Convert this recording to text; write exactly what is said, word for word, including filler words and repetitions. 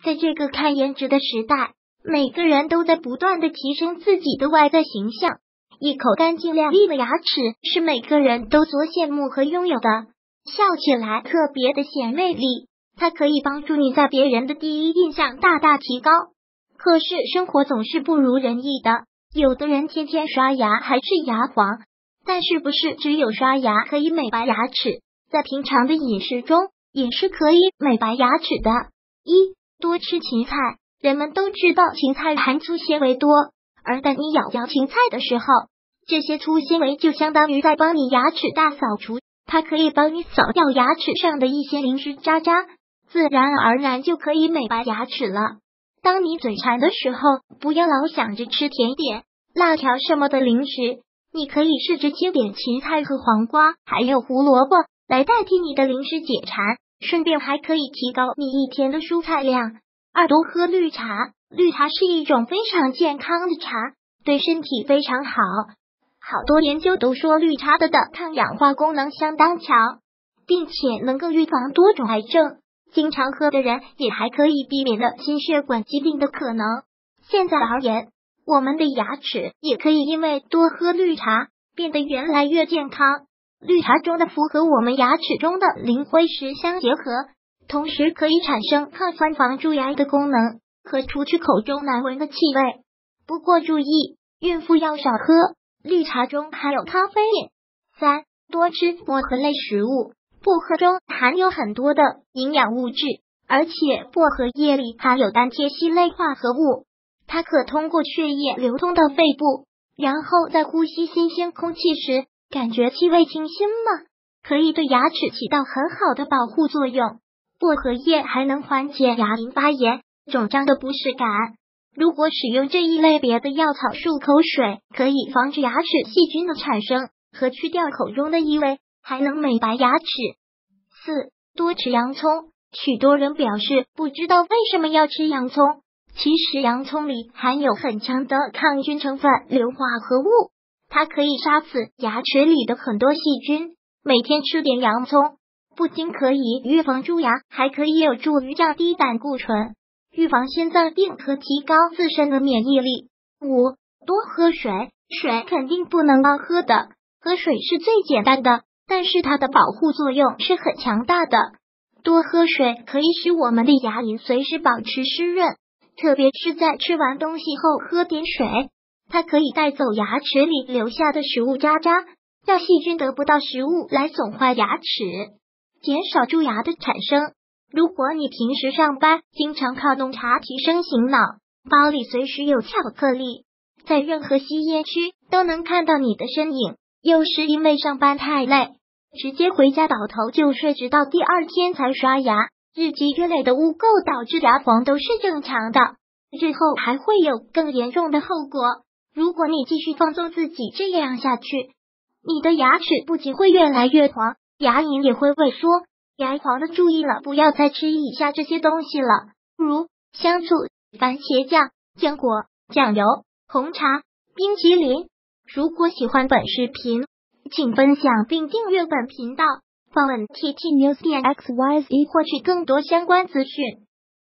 在这个看颜值的时代，每个人都在不断的提升自己的外在形象。一口干净亮丽的牙齿是每个人都所羡慕和拥有的，笑起来特别的显魅力，它可以帮助你在别人的第一印象大大提高。可是生活总是不如人意的，有的人天天刷牙还是牙黄，但是不是只有刷牙可以美白牙齿，在平常的饮食中也是可以美白牙齿的。一、多吃芹菜。人们都知道芹菜含粗纤维多，而当你咬咬芹菜的时候，这些粗纤维就相当于在帮你牙齿大扫除，它可以帮你扫掉牙齿上的一些零食渣渣，自然而然就可以美白牙齿了。当你嘴馋的时候，不要老想着吃甜点、辣条什么的零食，你可以试着切点芹菜和黄瓜，还有胡萝卜来代替你的零食解馋，顺便还可以提高你一天的蔬菜量。二、多喝绿茶。绿茶是一种非常健康的茶，对身体非常好。好多研究都说绿茶的的抗氧化功能相当强，并且能够预防多种癌症。经常喝的人也还可以避免了心血管疾病的可能。现在而言，我们的牙齿也可以因为多喝绿茶变得越来越健康。绿茶中的麸和我们牙齿中的磷灰石相结合，同时可以产生抗酸防蛀牙的功能和除去口中难闻的气味。不过注意，孕妇要少喝，绿茶中含有咖啡因。三、多吃薄荷类食物。薄荷中含有很多的营养物质，而且薄荷叶里含有单萜烯类化合物，它可通过血液流通到肺部，然后在呼吸新鲜空气时，感觉气味清新吗？可以对牙齿起到很好的保护作用。薄荷叶还能缓解牙龈发炎、肿胀的不适感。如果使用这一类别的药草漱口水，可以防止牙齿细菌的产生和去掉口中的异味，还能美白牙齿。四、多吃洋葱。许多人表示不知道为什么要吃洋葱，其实洋葱里含有很强的抗菌成分硫化合物，它可以杀死牙齿里的很多细菌。每天吃点洋葱，不仅可以预防蛀牙，还可以有助于降低胆固醇，预防心脏病和提高自身的免疫力。五、多喝水。水肯定不能乱喝的，喝水是最简单的，但是它的保护作用是很强大的。多喝水可以使我们的牙龈随时保持湿润，特别是在吃完东西后喝点水，它可以带走牙齿里留下的食物渣渣，让细菌得不到食物来损坏牙齿，减少蛀牙的产生。如果你平时上班经常靠浓茶提升醒脑，包里随时有巧克力，在任何吸烟区都能看到你的身影，又是因为上班太累，直接回家倒头就睡，直到第二天才刷牙，日积月累的污垢导致牙黄都是正常的，日后还会有更严重的后果。如果你继续放纵自己这样下去，你的牙齿不仅会越来越黄，牙龈也会萎缩。牙黄的注意了，不要再吃以下这些东西了，如香醋、番茄酱、浆果、酱油、红茶、冰淇淋。如果喜欢本视频，请分享并订阅本频道，访问 T T News 点 X Y Z 获取更多相关资讯。